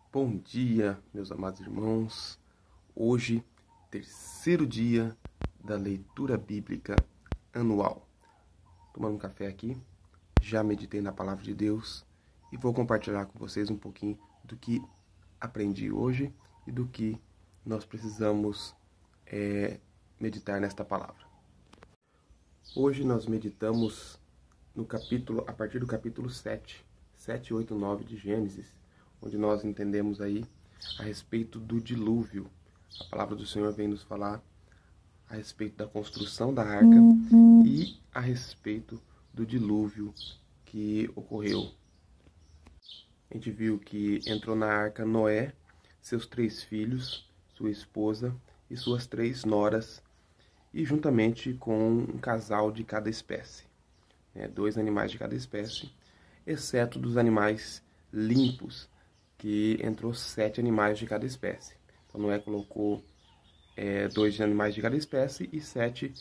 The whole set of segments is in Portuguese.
Bom dia, meus amados irmãos. Hoje, terceiro dia da leitura bíblica anual. Tomando um café aqui, já meditei na palavra de Deus e vou compartilhar com vocês um pouquinho do que aprendi hoje e do que nós precisamos meditar nesta palavra. Hoje nós meditamos no capítulo, a partir do capítulo 7, 8, 9 de Gênesis, onde nós entendemos aí a respeito do dilúvio. A palavra do Senhor vem nos falar a respeito da construção da arca e a respeito do dilúvio que ocorreu. A gente viu que entrou na arca Noé, seus 3 filhos, sua esposa e suas 3 noras, e juntamente com um casal de cada espécie, 2 animais de cada espécie, exceto dos animais limpos, que entrou 7 animais de cada espécie. Então Noé colocou 2 animais de cada espécie e 7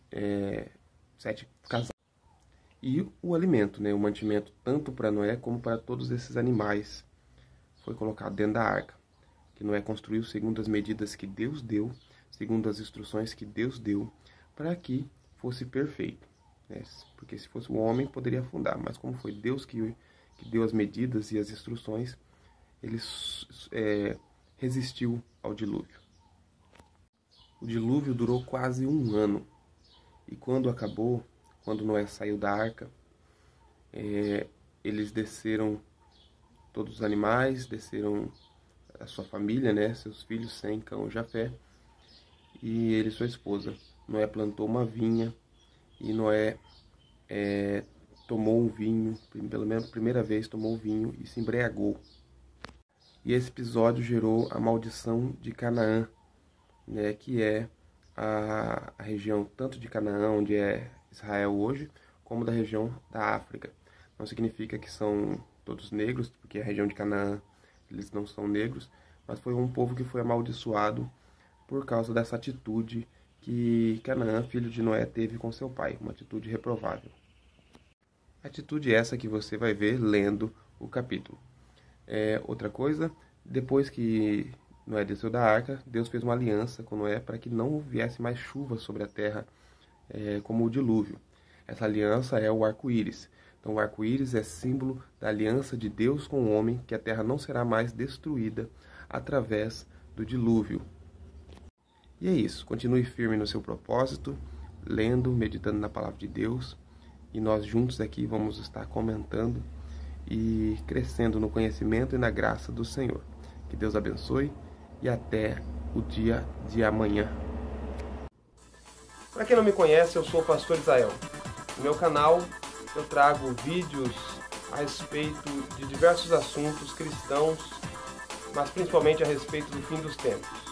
casais. E o alimento, o mantimento, tanto para Noé como para todos esses animais, foi colocado dentro da arca, que Noé construiu segundo as medidas que Deus deu, segundo as instruções que Deus deu, para que fosse perfeito. Porque se fosse o homem, poderia afundar, mas como foi Deus que deu as medidas e as instruções, ele resistiu ao dilúvio. O dilúvio durou quase 1 ano. E quando acabou, quando Noé saiu da arca, eles desceram, todos os animais, desceram a sua família, seus filhos, Sem, Cão e Jafé, e ele e sua esposa. Noé plantou uma vinha e Noé tomou um vinho, pela primeira vez tomou o vinho e se embriagou. E esse episódio gerou a maldição de Canaã, que é a região tanto de Canaã, onde é Israel hoje, como da região da África. Não significa que são todos negros, porque a região de Canaã eles não são negros, mas foi um povo que foi amaldiçoado por causa dessa atitude que Canaã, filho de Noé, teve com seu pai, uma atitude reprovável. Atitude essa que você vai ver lendo o capítulo. Outra coisa, depois que Noé desceu da arca, Deus fez uma aliança com Noé para que não viesse mais chuva sobre a terra, como o dilúvio. Essa aliança é o arco-íris. Então o arco-íris é símbolo da aliança de Deus com o homem, que a terra não será mais destruída através do dilúvio. E é isso, continue firme no seu propósito, lendo, meditando na palavra de Deus, e nós juntos aqui vamos estar comentando e crescendo no conhecimento e na graça do Senhor. Que Deus abençoe e até o dia de amanhã. Para quem não me conhece, eu sou o pastor Israel. No meu canal eu trago vídeos a respeito de diversos assuntos cristãos, mas principalmente a respeito do fim dos tempos.